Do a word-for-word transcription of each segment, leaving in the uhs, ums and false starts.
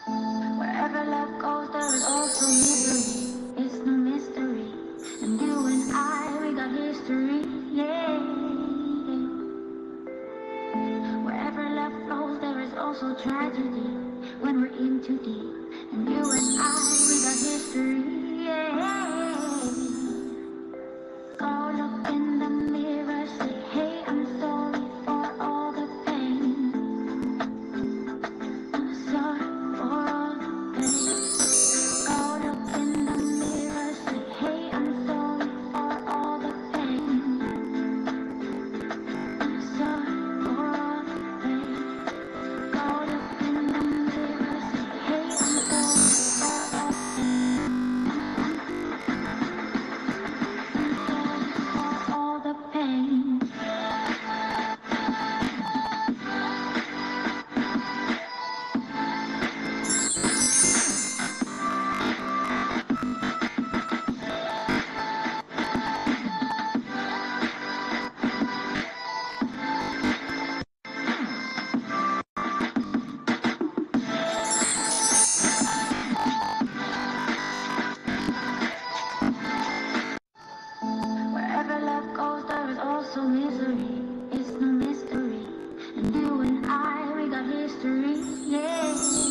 Wherever love goes, there is also misery. It's no mystery. And you and I, we got history. Yeah. Wherever love flows, there is also tragedy. When we're in too deep. And you and I, we got history. Yeah. Go look in the mirror, say, hey, I'm sorry for all the pain. I'm sorry for all the pain. Go look in the mirror, say, hey, I'm sorry for all the pain. I'm sorry for all the pain. Go look in the mirror, say, hey, I'm sorry for all, for all the pain. Wherever love goes, there is also misery. It's no mystery. And you and I, we got history. Yeah.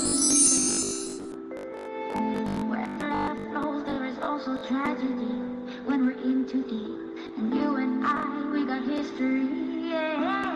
Wherever love flows, there is also tragedy. When we're in too deep. And you and I, we got history. Yeah.